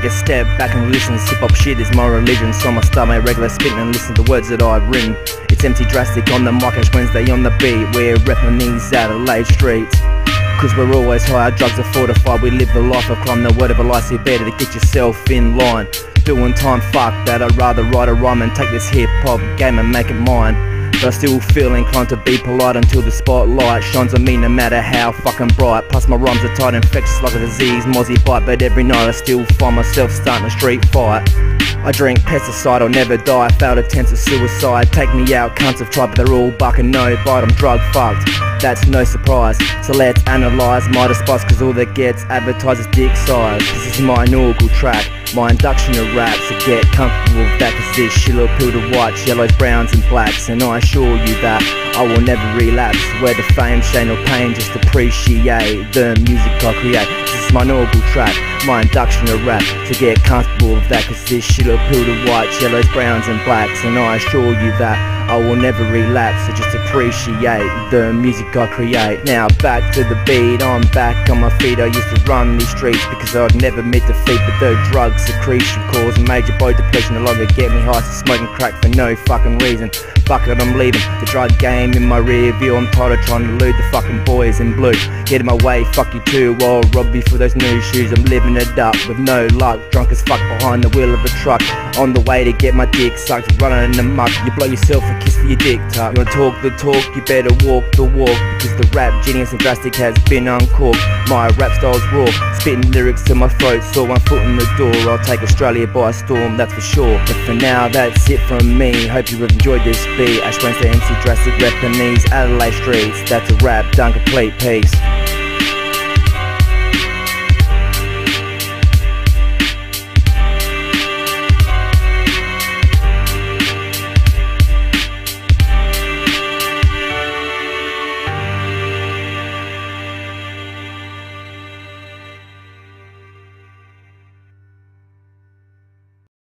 take a step back and listen. Hip-hop shit is my religion, so I'ma start my regular spitting and listen to the words that I've written. It's MC Drastic on the mic, Ash Wednesday on the beat. We're repping these Adelaide streets, cause we're always high, our drugs are fortified. We live the life of crime, no whatever lies here better to get yourself in line. Doing time, fuck that, I'd rather write a rhyme and take this hip-hop game and make it mine. But I still feel inclined to be polite until the spotlight shines on me, no matter how fucking bright. Plus my rhymes are tight, infectious like a disease, mozzie bite. But every night I still find myself starting a street fight. I drink pesticide, I'll never die, failed attempts at suicide. Take me out, cunts have tried, but they're all bucking no bite. I'm drug fucked, that's no surprise. So let's analyse my despise, cause all that gets advertised is dick size. This is my inaugural track, my induction to rap, so get comfortable with that, cause this shit'll appeal to whites, yellows, browns and blacks. And I assure you that I will never relapse, where the fame, shame or pain, just appreciate the music I create. This is my inaugural track, my induction to rap, so get comfortable with that, cause this shit'll appeal to whites, yellows, browns and blacks. And I assure you that I will never relapse, so just appreciate the music I create. Now back to the beat, I'm back on my feet. I used to run these streets because I'd never meet defeat, but the drug secretion caused major body depletion. No longer get me high, so smoking crack for no fucking reason. Fuck it, I'm leaving the drug game in my rear view. I'm tired of trying to elude the fucking boys in blue. Get in my way, fuck you too, I'll rob you for those new shoes. I'm living it up with no luck, drunk as fuck behind the wheel of a truck, on the way to get my dick sucked, running in the muck. You blow yourself a kiss for your dick tuck. You wanna talk the talk, you better walk the walk, because the rap genius and Drastic has been uncorked. My rap style's raw, spitting lyrics to my throat, so 1 foot in the door, I'll take Australia by storm, that's for sure. But for now, that's it from me, hope you have enjoyed this beat. Ash Wednesday, MC Drastic, repping these Adelaide streets. That's a rap done complete, peace.